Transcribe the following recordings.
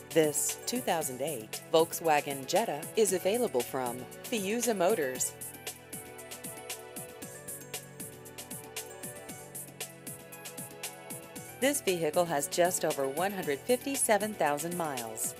This 2008 Volkswagen Jetta is available from Fiuza Motors. This vehicle has just over 157,000 miles.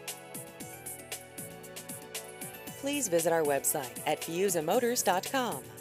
Please visit our website at fiuzamotors.com.